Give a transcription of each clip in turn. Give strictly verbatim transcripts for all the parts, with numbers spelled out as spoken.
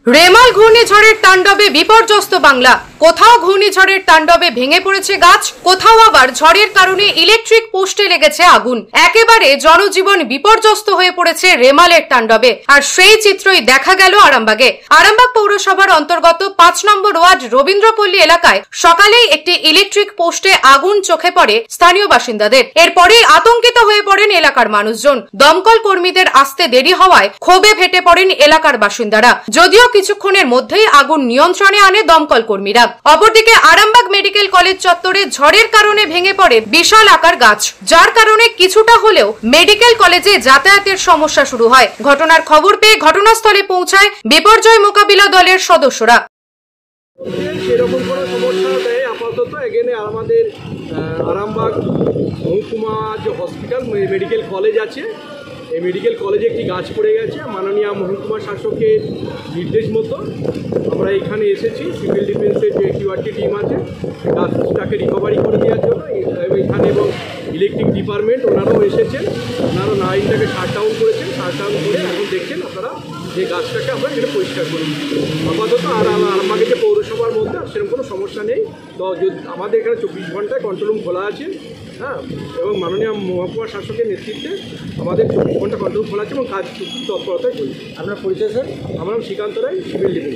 রেমাল ঘূর্ণিঝড়ের তাণ্ডবে বিপর্যস্ত বাংলা। কোথাও ঘূর্ণিঝড়ের তাণ্ডবে ভেঙে পড়েছে গাছ, কোথাও আবার ঝড়ের কারণে ইলেকট্রিক পোস্টে লেগেছে আগুন। একেবারে জনজীবন বিপর্যস্ত হয়ে পড়েছে রেমালের তাণ্ডবে। আর সেই চিত্রই দেখা গেল আরামবাগে। আরামবাগ পৌরসভার অন্তর্গত পাঁচ নম্বর ওয়ার্ড রবীন্দ্রপল্লী এলাকায় সকালেই একটি ইলেকট্রিক পোস্টে আগুন চোখে পড়ে স্থানীয় বাসিন্দাদের। এরপরেই আতঙ্কিত হয়ে পড়েন এলাকার মানুষজন। দমকল কর্মীদের আসতে দেরি হওয়ায় ক্ষোভে ফেটে পড়েন এলাকার বাসিন্দারা। যদিও কিছুক্ষণের মধ্যেই আগুন নিয়ন্ত্রণে আনে দমকল কর্মীরা। অপরদিকে আরামবাগ মেডিকেল কলেজ চত্বরে ঝড়ের কারণে ভেঙে পড়ে বিশাল আকার গাছ, যার কারণে কিছুটা হলেও মেডিকেল কলেজে যাতায়াতের সমস্যা শুরু হয়। ঘটনার খবর পেয়ে ঘটনাস্থলে পৌঁছায় বিপর্যয় মোকাবিলা দলের সদস্যরা। সেরকম কোনো সমস্যা নেই আপাতত। এখানে আমাদের আরামবাগ মহকুমা যে হসপিটাল মেডিকেল কলেজ আছে, এই মেডিকেল কলেজে একটি গাছ পড়ে গেছে। মাননীয় মহকুমা শাসকের নির্দেশ মতো আমরা এখানে এসেছি। সিভিল ডিফেন্সের যে কিউআরটি টিম আছে গাছটাকে রিকভারি করে দেওয়ার জন্য এখানে, এবং ইলেকট্রিক ডিপার্টমেন্ট ওনারাও এসেছেন। ওনারা লাইনটাকে শাট ডাউন করেছেন। শাট ডাউন করে এখন দেখছেন আপনারা যে গাছটাকে আমরা এখানে পরিষ্কার করি আপাতত। আর আরামবাগে যে পৌরসভার মধ্যে সেরকম কোনো সমস্যা নেই। তো যদি আমাদের এখানে চব্বিশ ঘন্টায় কন্ট্রোল রুম খোলা আছে, হ্যাঁ, এবং মাননীয় মহকুমা শাসকের নেতৃত্বে আমাদের চব্বিশ ঘন্টা কন্ট্রোল খোলা আছে এবং কাজ তৎপরতায় করি। আপনার পরিচয় স্যার? আমার নাম শ্রীকান্ত রায়, সিভিল ডিফেন্স।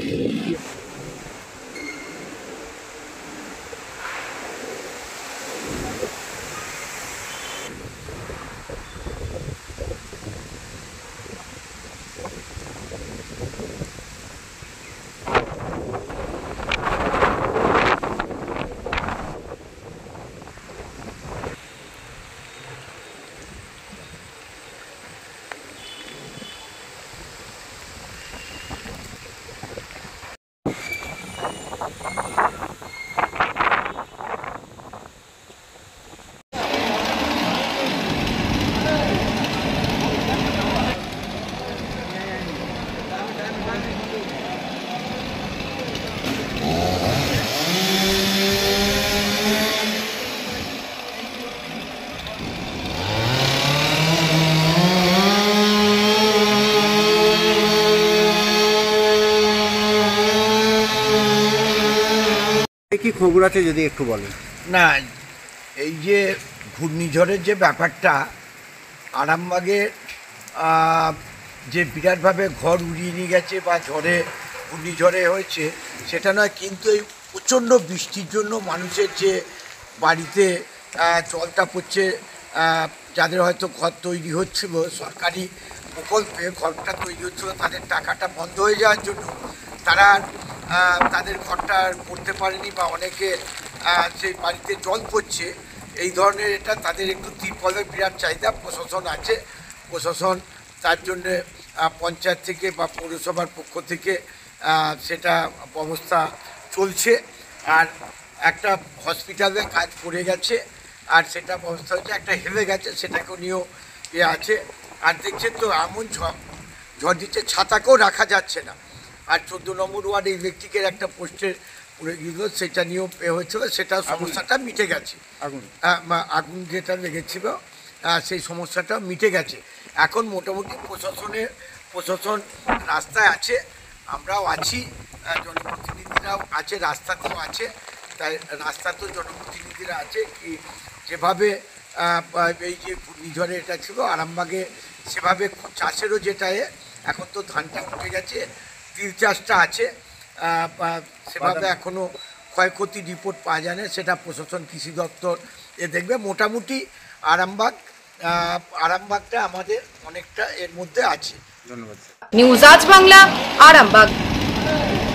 কি খবর আছে যদি একটু বলেন? না, এই যে ঘূর্ণিঝড়ের যে ব্যাপারটা, আরামবাগে যে বিরাটভাবে ঘর উড়িয়ে নিয়ে গেছে বা ঝড়ে ঘূর্ণিঝড়ে হয়েছে সেটা নয়, কিন্তু এই প্রচণ্ড বৃষ্টির জন্য মানুষের যে বাড়িতে জলটা পড়ছে, যাদের হয়তো ঘর তৈরি হচ্ছিল সরকারি প্রকল্পে, ঘরটা তৈরি হচ্ছিল, তাদের টাকাটা বন্ধ হয়ে যাওয়ার জন্য তারা তাদের ঘরটা করতে পারেনি, বা অনেকে সেই বাড়িতে জল পড়ছে। এই ধরনের এটা তাদের একটু তিরপলের বিরাট চাহিদা। প্রশাসন আছে, প্রশাসন তার জন্যে পঞ্চায়েত থেকে বা পৌরসভার পক্ষ থেকে সেটা ব্যবস্থা চলছে। আর একটা হসপিটালে কাজ পড়ে গেছে, আর সেটা ব্যবস্থা হচ্ছে, একটা হেলে গেছে, সেটাকেও নিয়েও এ আছে। আর দেখছেন তো এমন ঝড় ঝড় দিচ্ছে, ছাতাকেও রাখা যাচ্ছে না। আর চোদ্দো নম্বর ওয়ার্ডে ইলেকট্রিকের একটা পোস্টের পড়ে গিয়েছিল, সেটা নিয়েও এ হয়েছিল, সেটা সমস্যাটা মিটে গেছে। আগুন আগুন যেটা লেগেছিল সেই সমস্যাটা মিটে গেছে। এখন মোটামুটি প্রশাসনের প্রশাসন রাস্তায় আছে, আমরাও আছি, জনপ্রতিনিধিরাও আছে, রাস্তাতেও আছে। তাই রাস্তাতেও জনপ্রতিনিধিরা আছে। কি যেভাবে এই যে ঘূর্ণিঝড়ে এটা ছিল আরামবাগে, সেভাবে চাষেরও যেটা এখন তো ধানটা উঠে গেছে, তিল চাষটা আছে, সেভাবে এখনও ক্ষয়ক্ষতি রিপোর্ট পাওয়া যায় না। সেটা প্রশাসন কৃষি দপ্তর এ দেখবে। মোটামুটি আরামবাগ আরামবাগটা আমাদের অনেকটা এর মধ্যে আছে। ধন্যবাদ। নিউজ আজ বাংলা, আরামবাগ।